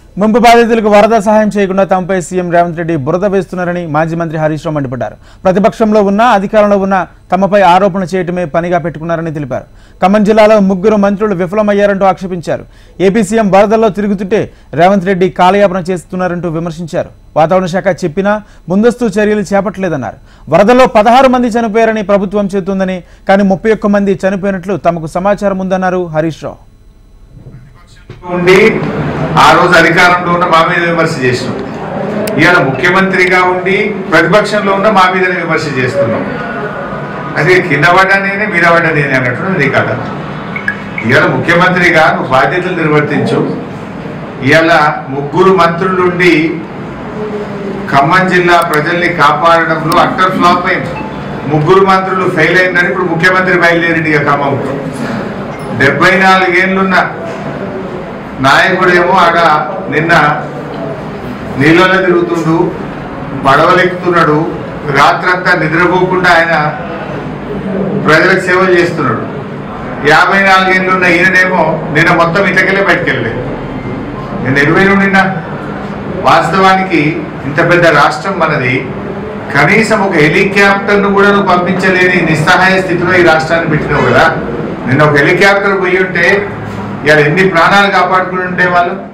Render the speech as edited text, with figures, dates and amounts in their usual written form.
ముంపు బాధితులకు వరద సహాయం చేయకుండా తమపై సీఎం రేవంత్ రెడ్డి బురద వేస్తున్నారని మాజీ మంత్రి హరీష్ రావు మండిపడ్డారు. ప్రతిపక్షంలో ఉన్న అధికారంలో ఉన్న తమపై ఆరోపణలు చేయటమే పనిగా పెట్టుకున్నారని తెలిపారు. ఖమ్మం జిల్లాలో 3 మంత్రులు విఫలమయ్యారంటూ ఆక్షేపించారు. ఏపీ సీఎం వరదల్లో తిరుగుతుంటే రేవంత్ రెడ్డి కాలయాపన చేస్తున్నారంటూ విమర్శించారు. వాతావరణ శాఖ చెప్పినా ముందస్తు చర్యలు చేపట్టలేదన్నారు. వరదల్లో 16 మంది చనిపోయారని ప్రభుత్వం చెబుతుందని, కానీ 31 మంది చనిపోయినట్లు తమకు సమాచారం ఉందన్నారు హరీష్ రావు. ఆ రోజు అధికారంలో ఉన్న మా మీద విమర్శ చేసినాం. ఇవాళ ముఖ్యమంత్రిగా ఉండి ప్రతిపక్షంలో ఉన్న మా మీద విమర్శ చేస్తున్నాం. అది కింద పడ్డా నేనే మీద పడ్డా నేనే అన్నట్టు అది కదా. ఇవాళ ముఖ్యమంత్రిగా నువ్వు బాధ్యతలు నిర్వర్తించు. ఇవాళ 3 మంత్రులుండి ఖమ్మం జిల్లా ప్రజల్ని కాపాడడంలో అట్టర్ ఫ్లాప్ అయింది. 3 మంత్రులు ఫెయిల్ అయిందని ఇప్పుడు ముఖ్యమంత్రి బయలుదేరింది. ఇక ఖమ్మం 74 ఏళ్ళున్న నాయకుడేమో ఆడ నిన్న నీళ్ళలో తిరుగుతుండు, పడవలెక్కుతున్నాడు, రాత్రంతా నిద్రపోకుండా ఆయన ప్రజలకు సేవలు చేస్తున్నాడు. 54 ఏళ్ళున్న ఈయననేమో నిన్న మొత్తం ఇటకెళ్ళే బయటకెళ్ళలేదు. నేను ఎరువైన నిన్న వాస్తవానికి ఇంత పెద్ద రాష్ట్రం మనది, కనీసం ఒక హెలికాప్టర్ను కూడా నువ్వు పంపించలేని నిస్సహాయ స్థితిలో ఈ రాష్ట్రాన్ని పెట్టినావు కదా. నిన్న ఒక హెలికాప్టర్ పోయి ఉంటే ఇవాళ ఎన్ని ప్రాణాలు కాపాడుకుని ఉంటే వాళ్ళు.